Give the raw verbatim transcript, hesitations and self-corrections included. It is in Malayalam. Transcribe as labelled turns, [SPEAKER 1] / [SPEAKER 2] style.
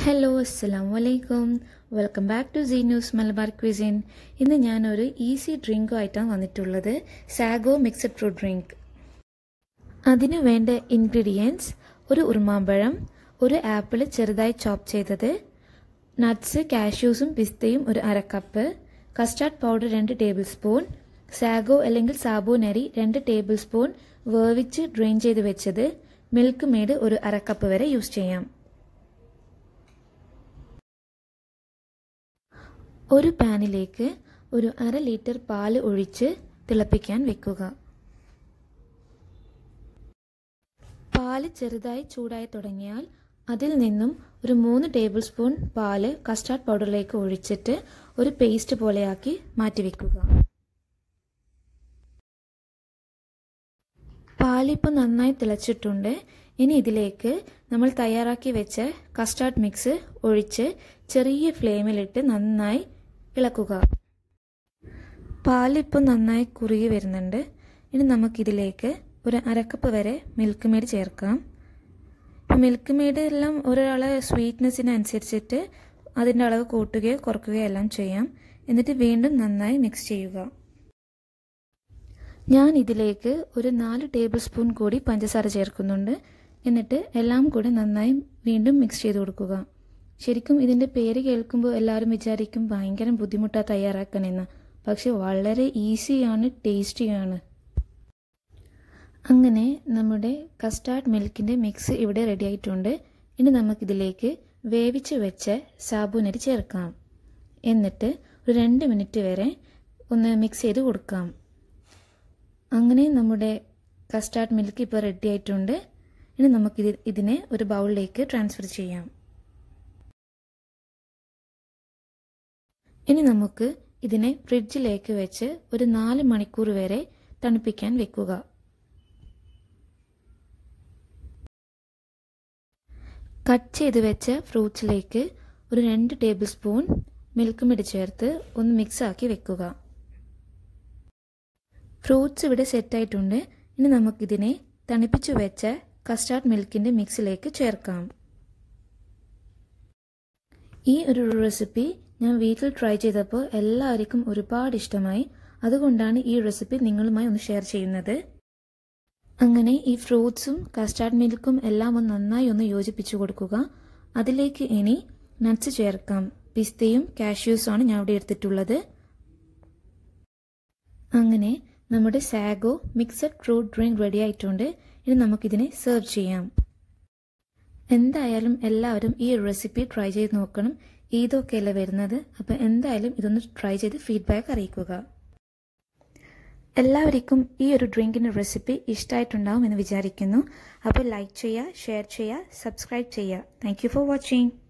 [SPEAKER 1] Hello, assalamu alaikum. Welcome back to Z News Malabar Cuisine. ഇന്ന് ഞാൻ ഒരു ഈസി ഡ്രിങ്ക് ആയിട്ടാണ് വന്നിട്ടുള്ളത്. Sago mixed fruit drink. അതിനു വേണ്ട ഇൻഗ്രീഡിയൻസ്: ഒരു ഉറുമാമ്പഴം, ഒരു ആപ്പിൾ ചെറുതായി ചോപ്പ് ചെയ്തത്, നട്ട്സ് കാഷ്യൂസും പിസ്തയും ഒരു അര കപ്പ്, കസ്റ്റാർഡ് പൗഡർ രണ്ട് ടേബിൾ സ്പൂൺ, സാഗോ അല്ലെങ്കിൽ സാബൂനരി രണ്ട് ടേബിൾ സ്പൂൺ വേവിച്ച് ഡ്രെയിൻ ചെയ്ത് വെച്ചത്, മിൽക്ക് മെയ്ഡ് ഒരു അര കപ്പ് വരെ യൂസ് ചെയ്യാം. ഒരു പാനിലേക്ക് ഒരു അര ലിറ്റർ പാല് ഒഴിച്ച് തിളപ്പിക്കാൻ വെക്കുക. പാല് ചെറുതായി ചൂടായി തുടങ്ങിയാൽ അതിൽ നിന്നും ഒരു മൂന്ന് ടേബിൾ സ്പൂൺ പാല് കസ്റ്റാർഡ് പൗഡറിലേക്ക് ഒഴിച്ചിട്ട് ഒരു പേസ്റ്റ് പോലെയാക്കി മാറ്റിവെക്കുക. പാലിപ്പോൾ നന്നായി തിളച്ചിട്ടുണ്ട്. ഇനി ഇതിലേക്ക് നമ്മൾ തയ്യാറാക്കി വെച്ച കസ്റ്റാർഡ് മിക്സ് ഒഴിച്ച് ചെറിയ ഫ്ലെയിമിലിട്ട് നന്നായി ഇളക്കുക. പാലിപ്പോൾ നന്നായി കുറുകി വരുന്നുണ്ട്. ഇനി നമുക്കിതിലേക്ക് ഒരു അരക്കപ്പ് വരെ മിൽക്ക് മെയ്ഡ് ചേർക്കാം. ഇപ്പോൾ മിൽക്ക് മെയ്ഡ് എല്ലാം ഒരാളെ സ്വീറ്റ്നെസ്സിനനുസരിച്ചിട്ട് അതിൻ്റെ അളവ് കൂട്ടുകയോ കുറയ്ക്കുകയോ എല്ലാം ചെയ്യാം. എന്നിട്ട് വീണ്ടും നന്നായി മിക്സ് ചെയ്യുക. ഞാൻ ഇതിലേക്ക് ഒരു നാല് ടേബിൾ സ്പൂൺ കൂടി പഞ്ചസാര ചേർക്കുന്നുണ്ട്. എന്നിട്ട് എല്ലാം കൂടി നന്നായി വീണ്ടും മിക്സ് ചെയ്ത് കൊടുക്കുക. ശരിക്കും ഇതിൻ്റെ പേര് കേൾക്കുമ്പോൾ എല്ലാവരും വിചാരിക്കും ഭയങ്കര ബുദ്ധിമുട്ടാണ് തയ്യാറാക്കാനെന്ന്. പക്ഷെ വളരെ ഈസിയാണ്, ടേസ്റ്റിയാണ്. അങ്ങനെ നമ്മുടെ കസ്റ്റാർഡ് മിൽക്കിൻ്റെ മിക്സ് ഇവിടെ റെഡി ആയിട്ടുണ്ട്. ഇനി നമുക്കിതിലേക്ക് വേവിച്ച് വെച്ച സാബൂനരി ചേർക്കാം. എന്നിട്ട് ഒരു രണ്ട് മിനിറ്റ് വരെ ഒന്ന് മിക്സ് ചെയ്ത് കൊടുക്കാം. അങ്ങനെ നമ്മുടെ കസ്റ്റാർഡ് മിൽക്ക് ഇപ്പോൾ റെഡി ആയിട്ടുണ്ട്. ഇനി നമുക്കിത് ഇതിനെ ഒരു ബൗളിലേക്ക് ട്രാൻസ്ഫർ ചെയ്യാം. ഇനി നമുക്ക് ഇതിനെ ഫ്രിഡ്ജിലേക്ക് വെച്ച് ഒരു നാല് മണിക്കൂർ വരെ തണുപ്പിക്കാൻ വെക്കുക. കട്ട് ചെയ്ത് വെച്ച ഫ്രൂട്ട്സിലേക്ക് ഒരു രണ്ട് ടേബിൾ സ്പൂൺ മിൽക്ക് മെയ്ഡ് ചേർത്ത് ഒന്ന് മിക്സ് ആക്കി വെക്കുക. ഫ്രൂട്ട്സ് ഇവിടെ സെറ്റായിട്ടുണ്ട്. ഇനി നമുക്കിതിനെ തണുപ്പിച്ചു വെച്ച കസ്റ്റാർഡ് മിൽക്കിൻ്റെ മിക്സിലേക്ക് ചേർക്കാം. ഈ ഒരു റെസിപ്പി ഞാൻ വീട്ടിൽ ട്രൈ ചെയ്തപ്പോൾ എല്ലാവർക്കും ഒരുപാട് ഇഷ്ടമായി. അതുകൊണ്ടാണ് ഈ റെസിപ്പി നിങ്ങളുമായി ഒന്ന് ഷെയർ ചെയ്യുന്നത്. അങ്ങനെ ഈ ഫ്രൂട്ട്സും കസ്റ്റാർഡ് മിൽക്കും എല്ലാം ഒന്ന് നന്നായി ഒന്ന് യോജിപ്പിച്ചു കൊടുക്കുക. അതിലേക്ക് ഇനി നട്ട്സ് ചേർക്കാം. പിസ്തയും കാഷ്യൂസുമാണ് ഞാൻ ഇവിടെ എടുത്തിട്ടുള്ളത്. അങ്ങനെ നമ്മുടെ sago mixed fruit drink ready ആയിട്ടുണ്ട്. ഇനി നമുക്കിതിനെ സെർവ് ചെയ്യാം. എന്തായാലും എല്ലാവരും ഈ റെസിപ്പി ട്രൈ ചെയ്ത് നോക്കണം. ഈദൊക്കെയല്ലേ വരുന്നത്. അപ്പോൾ എന്തായാലും ഇതൊന്ന് ട്രൈ ചെയ്ത് ഫീഡ്ബാക്ക് അറിയിക്കുക. എല്ലാവർക്കും ഈ ഒരു ഡ്രിങ്കിൻ്റെ റെസിപ്പി ഇഷ്ടമായിട്ടുണ്ടാവും എന്ന് വിചാരിക്കുന്നു. അപ്പോൾ ലൈക്ക് ചെയ്യുക, ഷെയർ ചെയ്യുക, സബ്സ്ക്രൈബ് ചെയ്യുക. Thank you for watching.